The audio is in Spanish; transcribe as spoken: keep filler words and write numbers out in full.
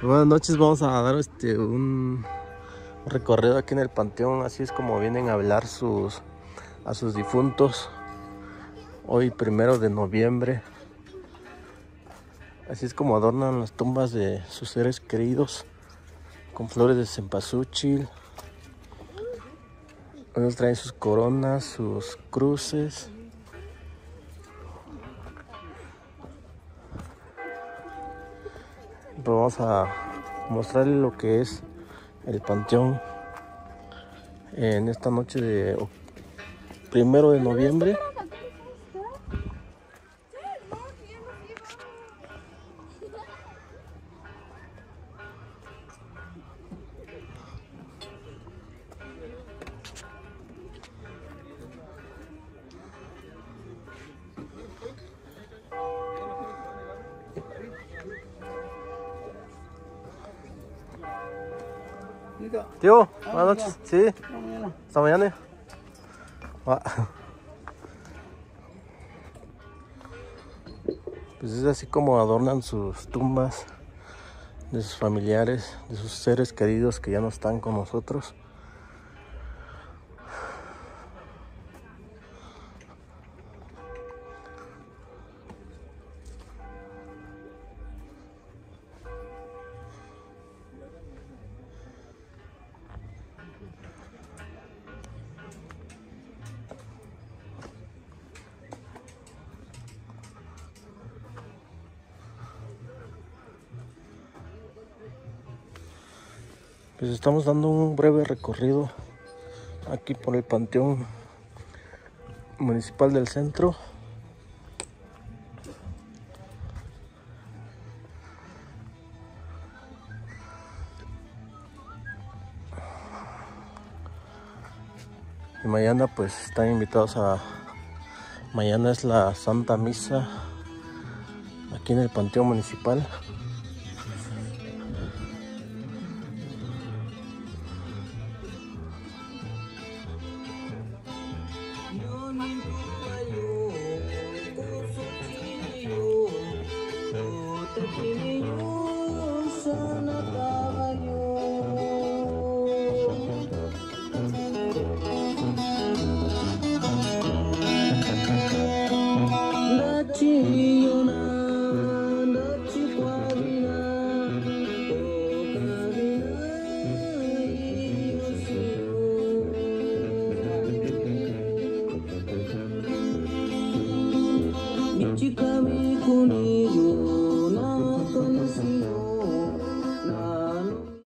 Buenas noches, vamos a dar este un recorrido aquí en el panteón. Así es como vienen a hablar sus a sus difuntos hoy primero de noviembre. Así es como adornan las tumbas de sus seres queridos con flores de cempasúchil. Unos traen sus coronas, sus cruces. Pues vamos a mostrarles lo que es el panteón en esta noche de primero de noviembre. Tío, buenas noches. Sí, hasta mañana. Pues es así como adornan sus tumbas de sus familiares, de sus seres queridos que ya no están con nosotros. Pues estamos dando un breve recorrido aquí por el Panteón Municipal del Centro. Y mañana pues están invitados a... Mañana es la Santa Misa aquí en el Panteón Municipal.